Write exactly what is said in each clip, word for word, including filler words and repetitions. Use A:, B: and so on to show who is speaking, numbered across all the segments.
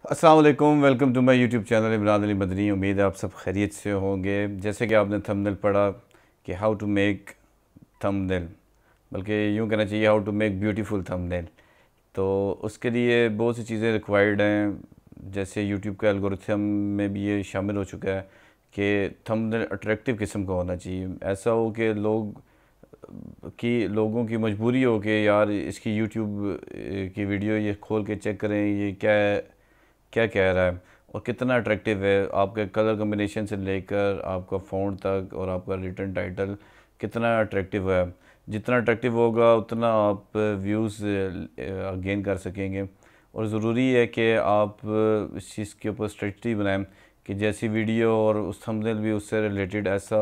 A: अस्सलाम वालेकुम, welcome to my YouTube channel Imran Ali Madani. उम्मीद है आप सब खैरियत से होंगे। जैसे कि आपने थंबनेल पढ़ा कि हाउ टू मेक थंबनेल, बल्कि यूँ कहना चाहिए how to make beautiful thumbnail. तो उसके लिए बहुत सी चीज़ें रिक्वायर्ड हैं। जैसे यूट्यूब के एल्गोरिथम में भी ये शामिल हो चुका है कि थंबनेल अट्रैक्टिव किस्म का होना चाहिए। ऐसा हो कि लोग कि लोगों की मजबूरी हो कि यार इसकी यूट्यूब की वीडियो ये खोल के चेक करें, ये क्या क्या कह रहा है और कितना अट्रैक्टिव है। आपके कलर कम्बिनेशन से लेकर आपका फ़ॉन्ट तक और आपका रिटर्न टाइटल कितना अट्रैक्टिव है। जितना अट्रैक्टिव होगा उतना आप व्यूज़ गेन कर सकेंगे। और ज़रूरी है कि आप इस चीज़ के ऊपर स्ट्रेटजी बनाएं कि जैसी वीडियो और उस थंबनेल भी उससे रिलेटेड ऐसा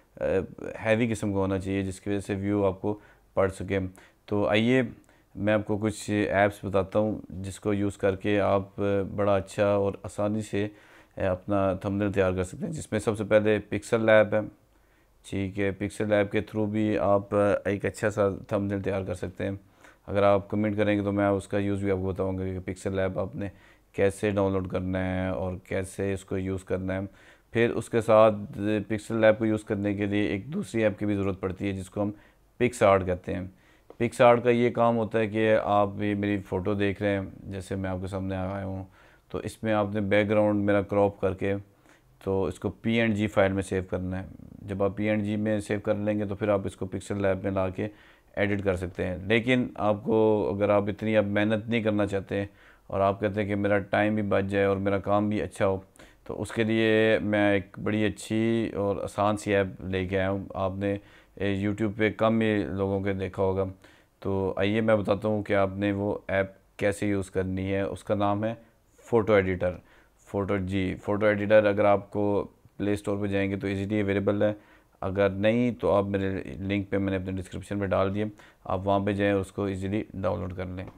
A: हैवी किस्म का होना चाहिए जिसकी वजह से व्यू आपको पढ़ सके। तो आइए मैं आपको कुछ ऐप्स बताता हूँ जिसको यूज़ करके आप बड़ा अच्छा और आसानी से अपना थंबनेल तैयार कर सकते हैं। जिसमें सबसे पहले पिक्सल लैब है। ठीक है, पिक्सल लैब के थ्रू भी आप एक अच्छा सा थंबनेल तैयार कर सकते हैं। अगर आप कमेंट करेंगे तो मैं उसका यूज़ भी आपको बताऊंगा कि पिक्सल लैब आपने कैसे डाउनलोड करना है और कैसे इसको यूज़ करना है। फिर उसके साथ पिक्सल लैब को यूज़ करने के लिए एक दूसरी ऐप की भी ज़रूरत पड़ती है जिसको हम पिक्स आर्ट कहते हैं। पिक्स आर्ट का ये काम होता है कि आप ये मेरी फ़ोटो देख रहे हैं, जैसे मैं आपके सामने आया हूँ, तो इसमें आपने बैकग्राउंड मेरा क्रॉप करके तो इसको पी एंड जी फाइल में सेव करना है। जब आप पी एंड जी में सेव कर लेंगे तो फिर आप इसको पिक्सल लैब में ला के एडिट कर सकते हैं। लेकिन आपको अगर आप इतनी अब मेहनत नहीं करना चाहते और आप कहते हैं कि मेरा टाइम भी बच जाए और मेरा काम भी अच्छा हो, तो उसके लिए मैं एक बड़ी अच्छी और आसान सी ऐप लेके आया हूँ। आपने यूट्यूब पे कम ही लोगों के देखा होगा। तो आइए मैं बताता हूँ कि आपने वो ऐप कैसे यूज़ करनी है। उसका नाम है फ़ोटो एडिटर। फ़ोटो जी फ़ोटो एडिटर अगर आपको प्ले स्टोर पे जाएंगे तो इजीली अवेलेबल है। अगर नहीं तो आप मेरे लिंक पे मैंने अपने डिस्क्रिप्शन में डाल दिए, आप वहाँ पे जाएं और उसको इजीली डाउनलोड कर लें।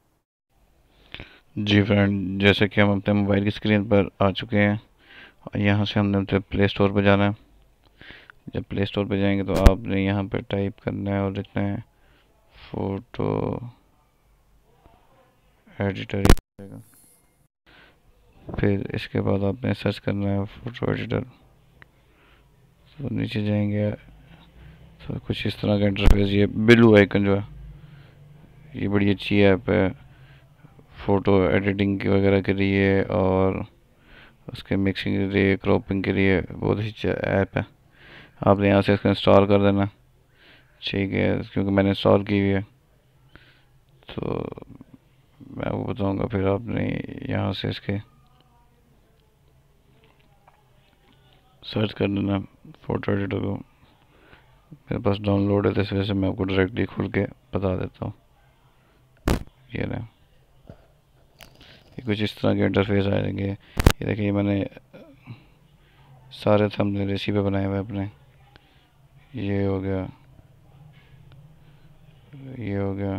B: जी फ्रेंड, जैसे कि हम अपने मोबाइल की स्क्रीन पर आ चुके हैं और यहाँ से हमने अपने प्ले स्टोर पर जाना है। जब प्ले स्टोर पर जाएंगे तो आपने यहाँ पर टाइप करना है और लिखना है फ़ोटो एडिटर। फिर इसके बाद आपने सर्च करना है फ़ोटो एडिटर। तो नीचे जाएंगे तो कुछ इस तरह का इंटरफेस, ये ब्लू आइकन जो है ये बड़ी अच्छी ऐप है फ़ोटो एडिटिंग की वगैरह के लिए और उसके मिक्सिंग के लिए, क्रॉपिंग के लिए बहुत अच्छी ऐप है। आपने यहाँ से इसको इंस्टॉल कर देना। ठीक है, क्योंकि मैंने इंस्टॉल की हुई है तो मैं आपको बताऊंगा। फिर आपने यहाँ से इसके सर्च कर देना फ़ोटो एडिटर को। मेरे पास डाउनलोड है तो इस वजह से मैं आपको डायरेक्टली खुल के बता देता हूँ। ये ना, ये कुछ इस तरह के इंटरफेस आएंगे। ये देखिए, मैंने सारे थंबनेल इसी पे बनाए हुए अपने। ये हो गया, ये हो गया।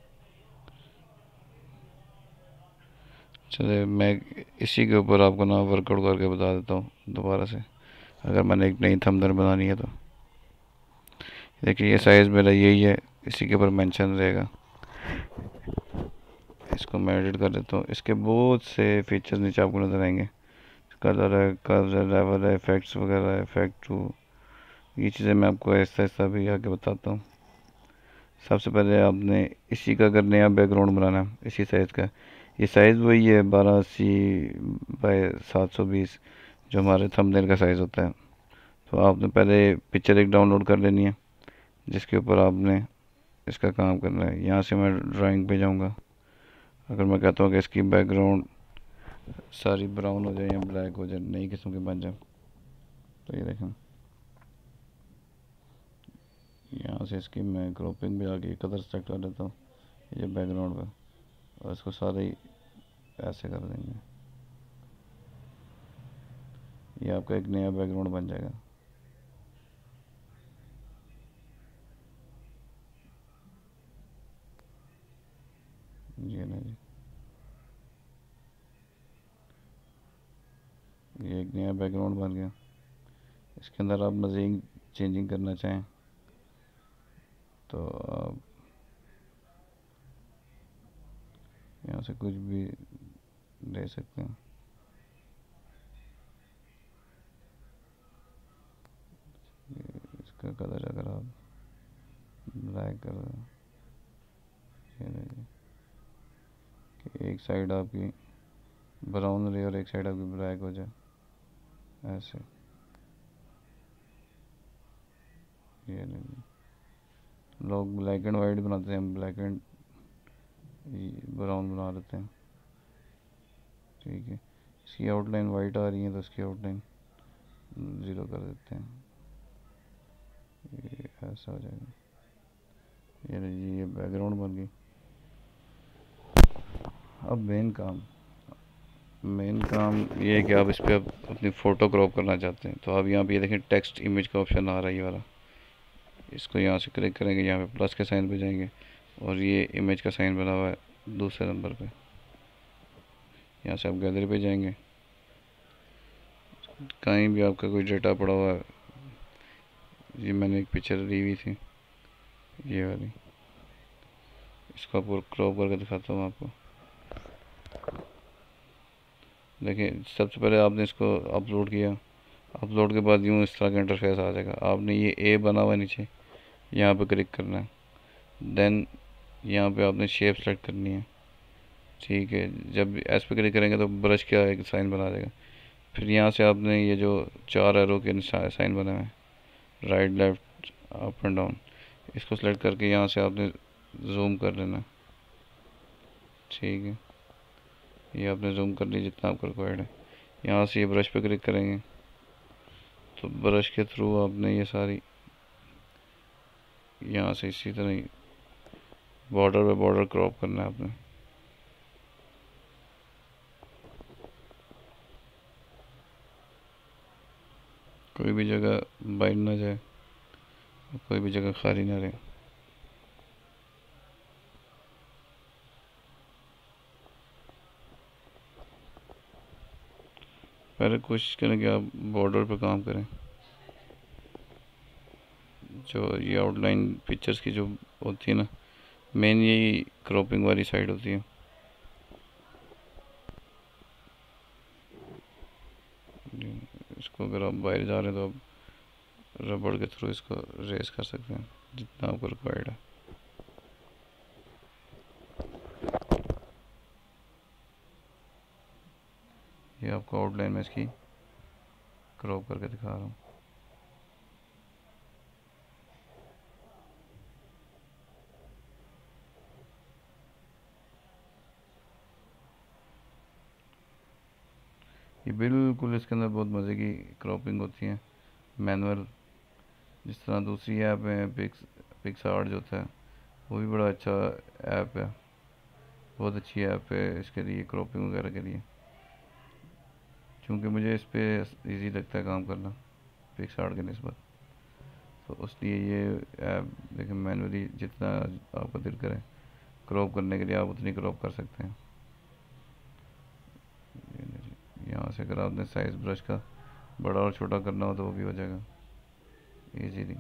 B: चलिए मैं इसी के ऊपर आपको ना वर्कआउट करके बता देता हूँ दोबारा से, अगर मैंने एक नई थंबनेल बनानी है तो। देखिए ये साइज़ मेरा यही है, इसी के ऊपर मेंशन रहेगा। इसको मैं एडिट कर देता हूँ। इसके बहुत से फीचर्स नीचे आपको नज़र आएंगे। कलर है, कलर लेवल है, इफेक्ट्स वगैरह है, इफेक्ट टू, ये चीज़ें मैं आपको ऐसा ऐसा भी आगे बताता हूँ। सबसे पहले आपने इसी का अगर नया बैकग्राउंड बनाना है इसी साइज़ का, ये साइज़ वही है बारह अस्सी बाई सात सौ बीस जो हमारे थंबनेल का साइज़ होता है। तो आपने पहले पिक्चर एक डाउनलोड कर लेनी है जिसके ऊपर आपने इसका काम करना है। यहाँ से मैं ड्राइंग पे जाऊँगा। अगर मैं कहता हूँ कि इसकी बैकग्राउंड सारी ब्राउन हो जाए या ब्लैक हो जाए, नई किस्म की बन जाए, तो ये देखें यहाँ से इसकी मैं क्रॉपिंग भी आके कलर सेलेक्ट कर लेता हूँ ये बैकग्राउंड पे, और इसको सारे ही ऐसे कर देंगे। ये आपका एक नया बैकग्राउंड बन जाएगा। ये ना जी, ये एक नया बैकग्राउंड बन गया। इसके अंदर आप मज़ीद चेंजिंग करना चाहें तो आप यहाँ से कुछ भी दे सकते हैं। इसका कलर अगर आप ब्लैक कर रहे हैं, ये देखिए कि एक साइड आपकी ब्राउन रही और एक साइड आपकी ब्लैक हो जाए, ऐसे। ये देखिए, लोग ब्लैक एंड वाइट बनाते हैं, ब्लैक एंड ब्राउन बना लेते हैं। ठीक है, इसकी आउटलाइन वाइट आ रही है तो इसकी आउटलाइन ज़ीरो कर देते हैं, ये ऐसा हो जाएगा। ये लीजिए, ये बैकग्राउंड बन गई। अब मेन काम मेन काम ये है कि आप इस पर अब अपनी फ़ोटो क्रॉप करना चाहते हैं, तो आप यहाँ पे ये देखें टेक्स्ट इमेज का ऑप्शन आ रहा है ये वाला। इसको यहाँ से क्लिक करेंगे, यहाँ पे प्लस के साइन पे जाएंगे और ये इमेज का साइन बना हुआ है दूसरे नंबर पे। यहाँ से आप गैलरी पे जाएंगे, कहीं भी आपका कोई डेटा पड़ा हुआ है, ये मैंने एक पिक्चर ली हुई थी ये वाली, इसको आपको क्रॉप करके दिखाता हूँ आपको। देखिए, सबसे पहले आपने इसको अपलोड किया, अपलोड के बाद यूँ इस तरह का इंटरफेस आ जाएगा। आपने ये ए बना हुआ है नीचे, यहाँ पे क्लिक करना है, देन यहाँ पे आपने शेप सेलेक्ट करनी है। ठीक है, जब एस पे क्लिक करेंगे तो ब्रश का एक साइन बना देगा। फिर यहाँ से आपने ये जो चार एरो के साइन बने हुए हैं, right left up and down, इसको सेलेक्ट करके यहाँ से आपने जूम कर लेना। ठीक है, ये आपने जूम कर लिया जितना आपका रिक्वायर्ड है। यहाँ से ये ब्रश पे क्लिक करेंगे तो ब्रश के थ्रू आपने ये सारी यहाँ से इसी तरह ही बॉर्डर पे बॉर्डर क्रॉप करना है आपने। कोई भी जगह बाइंड ना जाए, कोई भी जगह खाली ना रहे। पहले कोशिश करें कि आप बॉर्डर पे काम करें। जो ये आउटलाइन पिक्चर्स की जो होती है ना, मेन यही क्रॉपिंग वाली साइड होती है। इसको अगर आप बाहर जा रहे हैं तो आप रबड़ के थ्रू इसको रेस कर सकते हैं जितना आपको रिक्वायर्ड है। ये आपको आउटलाइन में इसकी क्रॉप करके दिखा रहा हूँ। ये बिल्कुल इसके अंदर बहुत मज़े की क्रॉपिंग होती है, मैनुअल। जिस तरह दूसरी ऐप है पिक्स पिक्सआर्ट जो था, वो भी बड़ा अच्छा ऐप है, बहुत अच्छी ऐप है इसके लिए, क्रॉपिंग वगैरह के लिए। क्योंकि मुझे इस पर ईजी लगता है काम करना पिक्सआर्ट के निस्बत, तो इसलिए ये ऐप देखिए मैनुअली जितना आपका दिल करे क्रॉप करने के लिए आप उतनी क्रॉप कर सकते हैं। यहाँ से अगर आपने साइज़ ब्रश का बड़ा और छोटा करना हो तो वो भी हो जाएगा ईजीली।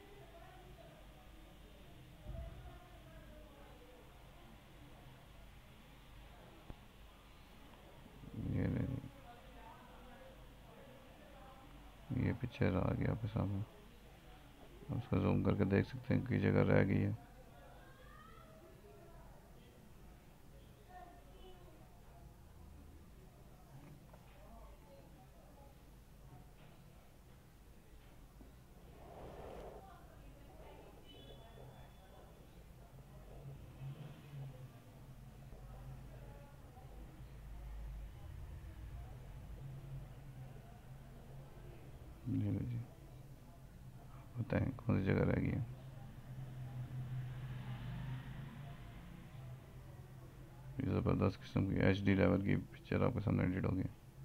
B: ये ये पिक्चर आ गया आपके सामने, उसको जूम करके देख सकते हैं कई जगह रह गई है। ये लीजिए, बताएं कौन सी जगह रह गई है। ये ज़बरदस्त किस्म की एच डी लेवल की पिक्चर आपके सामने एडिट होगी।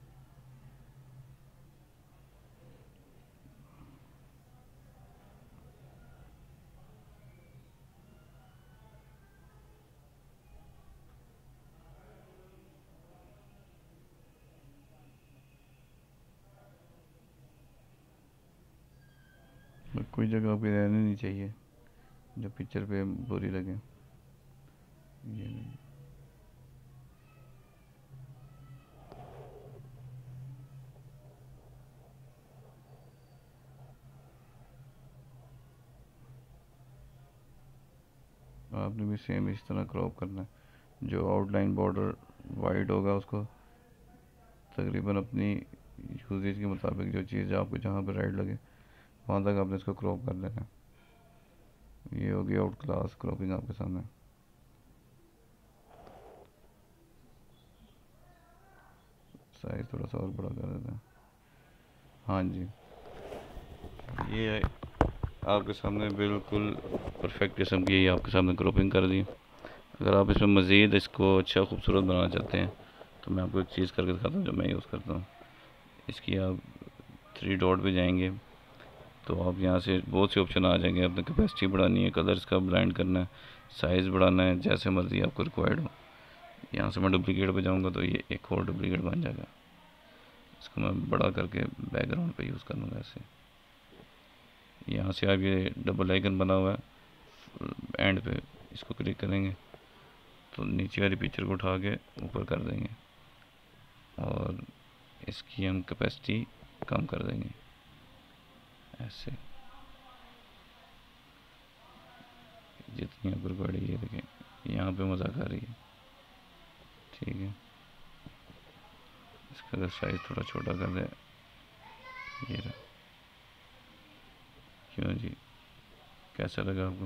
B: कोई जगह आपकी रहनी नहीं चाहिए जो पिक्चर पे बुरी लगे। ये नहीं, आपने भी सेम इस तरह क्रॉप करना है। जो आउटलाइन बॉर्डर वाइड होगा उसको तकरीबन अपनी यूजेज के मुताबिक जो चीज़ आपको जहाँ पर राइट लगे वहाँ तक आपने इसको क्रॉप कर लेना है। ये होगी आउट क्लास क्रॉपिंग आपके सामने। साइज थोड़ा सा और बड़ा कर देते हैं। हाँ जी, ये आपके सामने बिल्कुल परफेक्ट किस्म की आपके सामने क्रॉपिंग कर दी। अगर आप इसमें मज़ीद इसको अच्छा खूबसूरत बनाना चाहते हैं तो मैं आपको एक चीज़ करके दिखाता हूँ जो मैं यूज़ करता हूँ। इसकी आप थ्री डॉट पे जाएंगे तो आप यहाँ से बहुत से ऑप्शन आ जाएंगे। अपनी कैपेसिटी बढ़ानी है, कलर इसका ब्लेंड करना है, साइज़ बढ़ाना है, जैसे मर्ज़ी आपको रिक्वायर्ड हो। यहाँ से मैं डुप्लीकेट पे जाऊँगा तो ये एक और डुप्लीकेट बन जाएगा। इसको मैं बड़ा करके बैकग्राउंड पे यूज़ करूँगा ऐसे। यहाँ से आप ये डबल आइकन बना हुआ है एंड पे, इसको क्लिक करेंगे तो नीचे वाली पिक्चर को उठा के ऊपर कर देंगे और इसकी हम कैपेसिटी कम कर देंगे ऐसे, जितनी आपको रिक्वायर्ड है। ये देखें यहाँ पे मज़ा आ रही है, ठीक है। इसका अगर साइज़ थोड़ा छोटा कर दे, ये रहा। क्यों जी, कैसा लगा आपको?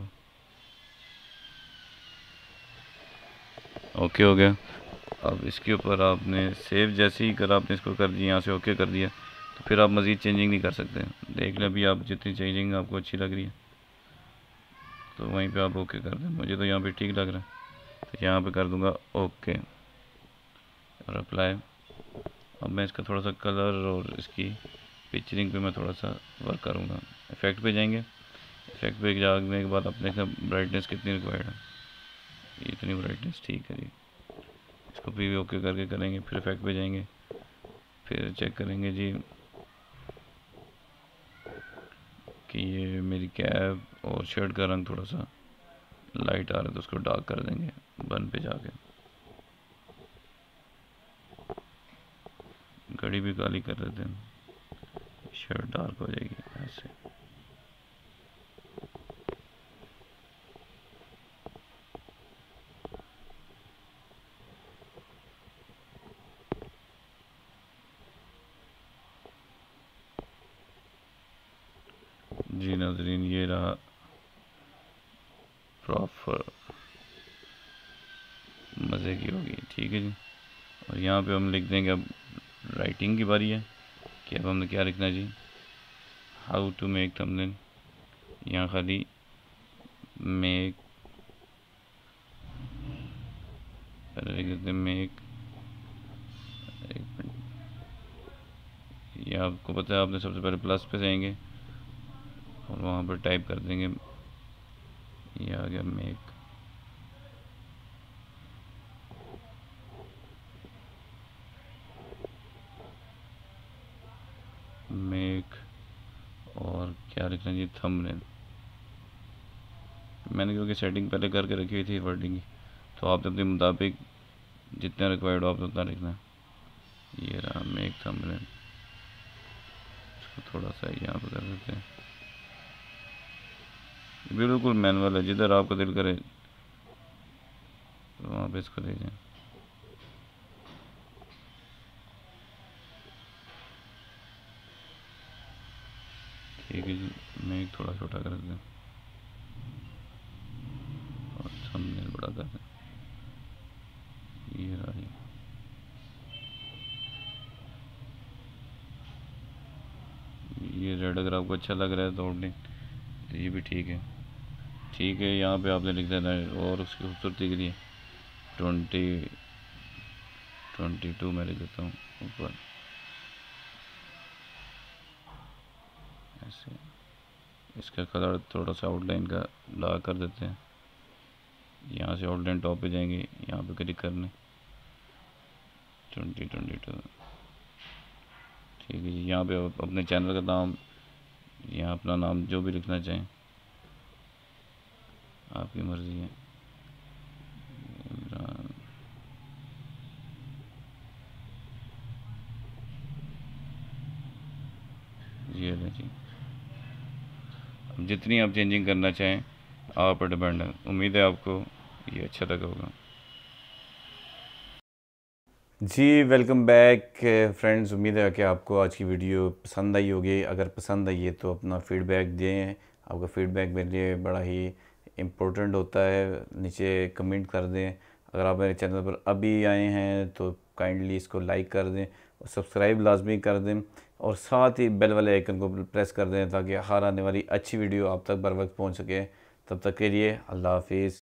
B: ओके हो गया। अब इसके ऊपर आपने सेव जैसे ही कर आपने इसको कर दिया, यहाँ से ओके कर दिया तो फिर आप मज़ीद चेंजिंग नहीं कर सकते। देख लें अभी आप जितनी चेंजिंग आपको अच्छी लग रही है तो वहीं पे आप ओके कर दें। मुझे तो यहाँ पे ठीक लग रहा है तो यहाँ पे कर दूँगा ओके और अप्लाई। अब मैं इसका थोड़ा सा कलर और इसकी पिक्चरिंग पे मैं थोड़ा सा वर्क करूँगा। इफ़ेक्ट पे जाएंगे, इफ़ेक्ट पे जाने के बाद अपने ब्राइटनेस कितनी रिक्वायर्ड है, इतनी ब्राइटनेस ठीक है जी। इसको भी ओके करके करेंगे, फिर इफेक्ट पे जाएंगे, फिर चेक करेंगे जी कि ये मेरी कैप और शर्ट का रंग थोड़ा सा लाइट आ रहा है तो उसको डार्क कर देंगे बन पे जाके। घड़ी भी काली कर देते हैं, शर्ट डार्क हो जाएगी ऐसे। जी नाज़रीन, ये रहा प्रॉपर, मज़े की होगी, ठीक है जी। और यहाँ पे हम लिख देंगे, अब राइटिंग की बारी है कि अब हमने क्या लिखना है जी। हाउ टू मेक थंबनेल, यहाँ खाली मेक, पहले लिख देते हैं मेक, एक मिनट, ये आपको पता है आपने सबसे पहले प्लस पे जाएंगे और वहाँ पर टाइप कर देंगे, ये आ गया मेक। मेक और क्या लिखना जी, थंबनेल। मैंने क्योंकि सेटिंग पहले करके रखी हुई थी वर्डिंग की, तो आप अपने मुताबिक जितना रिक्वायर्ड हो आप उतना लिखना। ये रहा मेक थंबनेल, इसको थोड़ा सा यहाँ पर कर देते हैं। बिल्कुल मैनुअल है, जिधर आपका दिल करे तो वहाँ पे इसको दे जाए। ठीक है जी, मेक थोड़ा छोटा कर दें और थंबनेल बड़ा कर दें। ये रहा जी, ये रेड अगर आपको अच्छा लग रहा है तो नहीं तो ये भी ठीक है, ठीक है। यहाँ पे आपने लिख देना है और उसकी खूबसूरती के लिए ट्वेंटी ट्वेंटी टू मैं लिख देता हूँ ऊपर ऐसे। इसका कलर थोड़ा सा आउटलाइन का डार्क कर देते हैं। यहाँ से आउटलाइन टॉप पे जाएंगे, यहाँ पे क्लिक करने, ट्वेंटी ट्वेंटी टू, ठीक है जी। यहाँ पे अपने चैनल का नाम, यहाँ अपना नाम जो भी लिखना चाहें आपकी मर्ज़ी है। इमरान, ये ले जी। अब जितनी आप चेंजिंग करना चाहें आप पर डिपेंड है। उम्मीद है आपको ये अच्छा लगा होगा।
A: जी वेलकम बैक फ्रेंड्स। उम्मीद है कि आपको आज की वीडियो पसंद आई होगी। अगर पसंद आई है तो अपना फ़ीडबैक दें। आपका फ़ीडबैक मेरे लिए बड़ा ही इम्पोर्टेंट होता है। नीचे कमेंट कर दें। अगर आप मेरे चैनल पर अभी आए हैं तो काइंडली इसको लाइक कर दें और सब्सक्राइब लाजमी कर दें और साथ ही बेल वाले आइकन को प्रेस कर दें ताकि हर आने वाली अच्छी वीडियो आप तक बर वक्त पहुँच सके। तब तक के लिए अल्लाह हाफिज़।